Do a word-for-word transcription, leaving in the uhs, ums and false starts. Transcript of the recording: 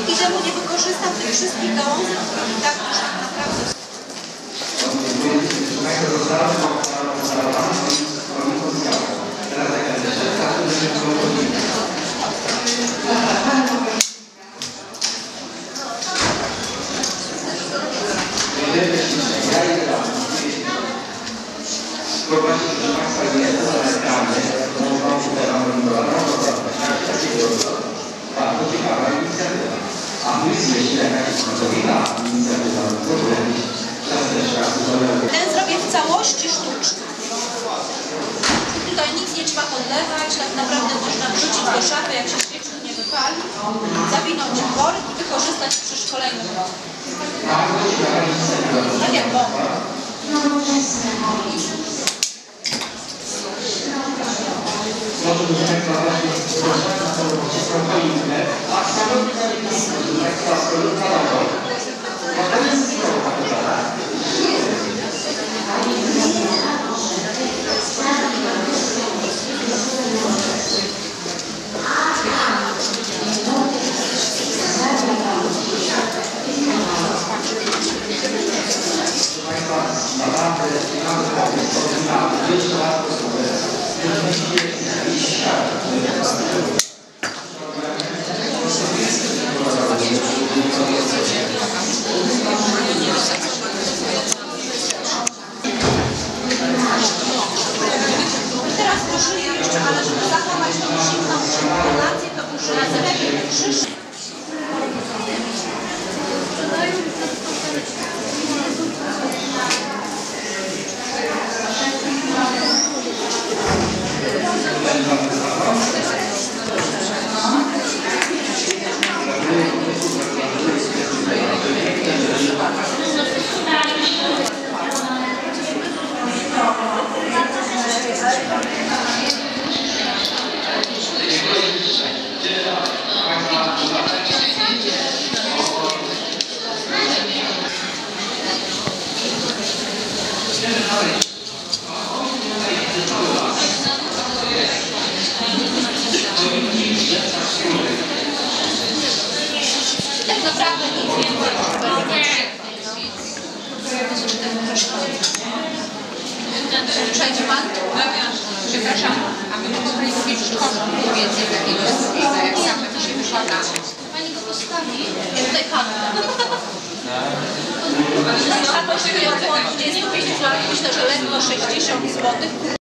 dzięki temu nie wykorzystam tych wszystkich gałązek, które i tak już tak naprawdę... Proszę Państwa, jest to ekrany, można się teraz bardzo ciekawa inicjatywa. A my jesteśmy jakaś pracowita inicjatywa, co zrobić czas też raz. Ten zrobię w całości sztuczny. Tutaj nic nie trzeba podlewać, tak naprawdę można wrzucić do szafy, jak się świecznik nie wypali, zawinąć w worek i wykorzystać przy szkoleniu roku. Tak jak bomba. Może być Państwa właśnie choinkę, a samotnie proszę Państwa stolów narodowy. Bo to jest sprawa tutaj. Proszę Państwa, naprawdę mamy pomysł, oryginalny, jeszcze raz posłuchaj. Teraz użyję jeszcze, ale żeby zachować tą zimną relację, to użyję lepiej krzyż. Tak naprawdę nic więcej. Przejdzie Pan? Przepraszam, a my musimy kupić szkołę więcej jakiegoś drugiego, jak same to się wykłada. Pani go postawi. Ja tutaj Panu. A to się dwudziestu pięciu złotych, myślę, że lekko sześćdziesiąt złotych.